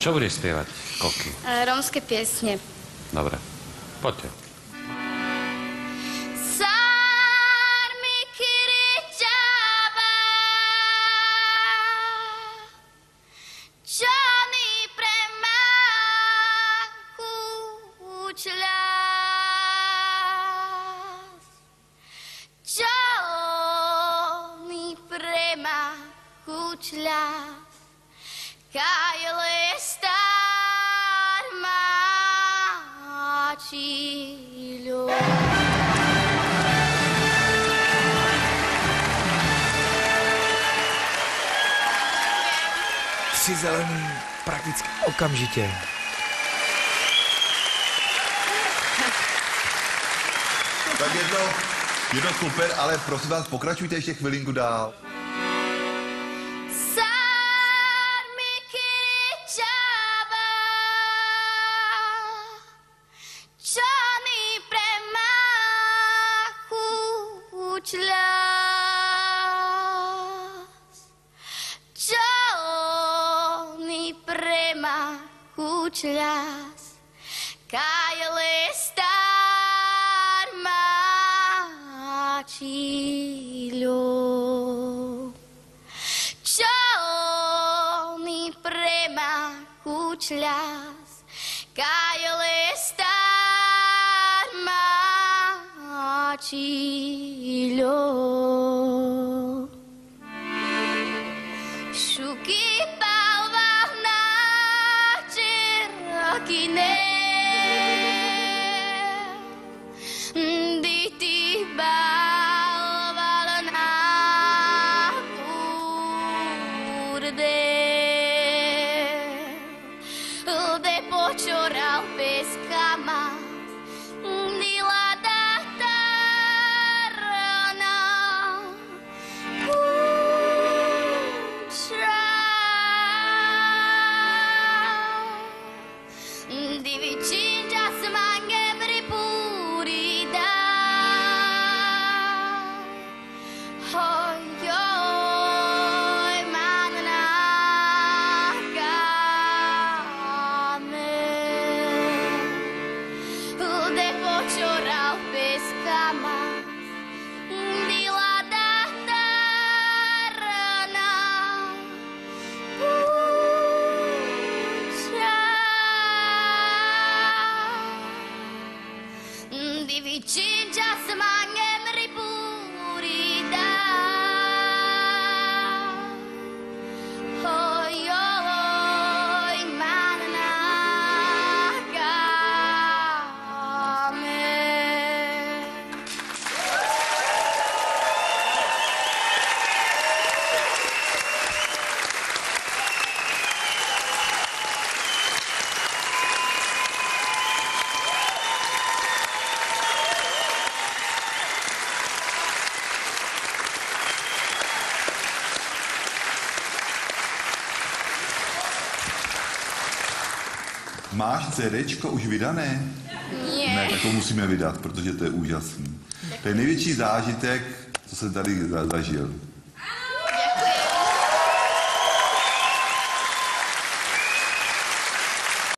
Čo budeš spievať, Koky? Rómske piesne. Dobre, poďte. Kajle star mačilo. Tři zelený prakticky okamžitě. Tak je to super, ale prosím vás, pokračujte ještě chvilinku dál. Kajle star mačilo. Čolný premachu člas. Kajle star mačilo. Šuky palva na čerokine. Počoral peskama, nila datarana, kuča. Divicinja semange beripurida, choral pescama nila datarana pucha divicinja semangem ripurida Máš CDčko už vydané? Ne, tak to musíme vydat, protože to je úžasný. To je největší zážitek, co jsem tady zažil.